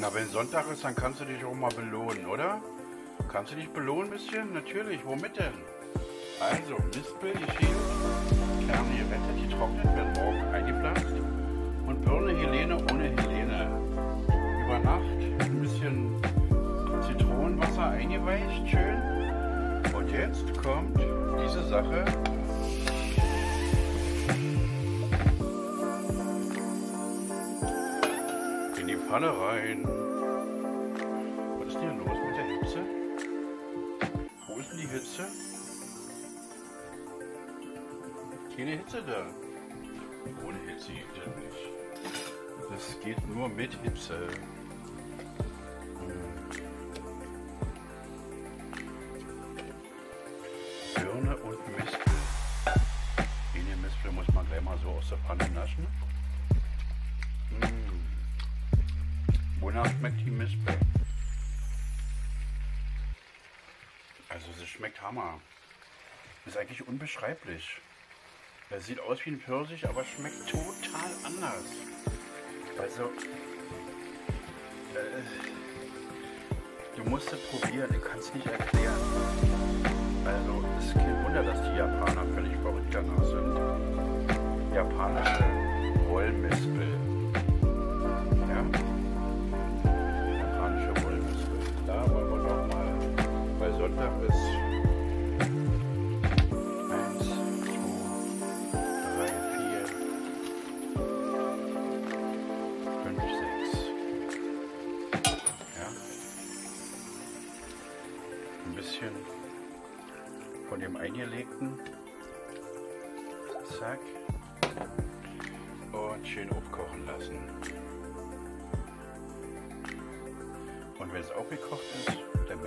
Na, wenn Sonntag ist, dann kannst du dich auch mal belohnen, oder? Kannst du dich belohnen ein bisschen? Natürlich, womit denn? Also, Mispel geschält, Kerne gerettet, getrocknet, werden morgen eingepflanzt. Und Birne Helene ohne Helene. Über Nacht ein bisschen Zitronenwasser eingeweicht, schön. Und jetzt kommt diese Sache. In die Pfanne rein. Was ist denn hier los mit der Hitze? Wo ist denn die Hitze? Keine Hitze da. Ohne Hitze geht das nicht. Das geht nur mit Hitze. Birne und Mispel. Die Mispel muss man gleich mal so aus der Pfanne naschen. Wonach schmeckt die Mispel? Also sie schmeckt Hammer. Ist eigentlich unbeschreiblich. Es sieht aus wie ein Pfirsich, aber schmeckt total anders. Also, du musst es probieren, ich kann es nicht erklären. Also, es ist kein Wunder, dass die Japaner völlig verrückt danach sind. Japanische Wollmispel. Ja? Japanische Wollmispel. Da wollen wir doch mal, weil Sonntag ist. 1, 2, 3, 4, 5, 6. Ja? Ein bisschen von dem eingelegten. Zack. Und schön aufkochen lassen. Und wenn es aufgekocht ist, dann